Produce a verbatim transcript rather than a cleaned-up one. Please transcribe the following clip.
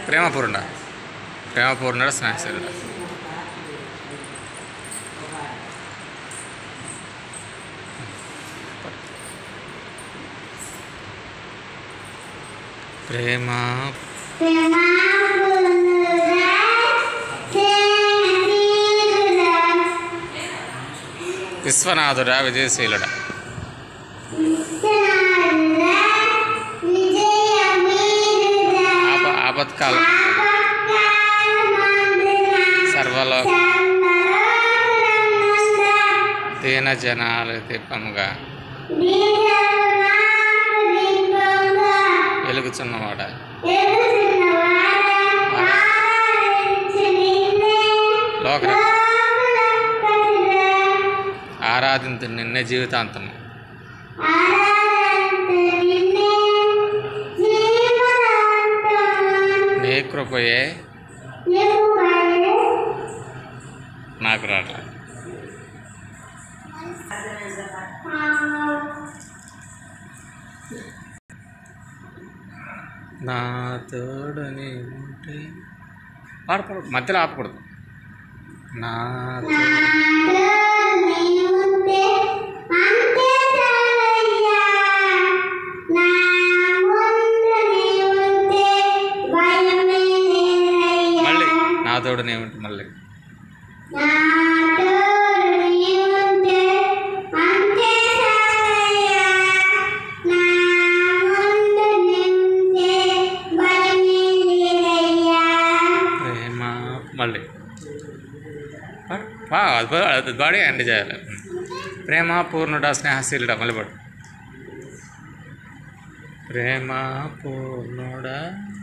ప్రేమపూర్ణ ప్రేమపూర్ణుడ స్నేహశీలుడా. ప్రేమ విశ్వనాథుడా విజయశీలుడా. ఆప ఆపత్కాలం సర్వలోక దీన జనాలు దీపముగా వెలుగుచున్నవాడ లోక ఆరాధించు నిన్నే జీవితాంతము. నీ కృపయే నాకు రాట్లా. నా తోడని ఉంటే పాడకూడదు, మధ్యలో ఆపకూడదు. నా మళ్ళీ నా తోడనే ఉంటే మళ్ళీ మళ్ళీ అది బాడీ ఎండ్ చేయాలి. ప్రేమ పూర్ణుడా స్నేహశీలుడా మళ్ళీ పడు. ప్రేమ పూర్ణుడా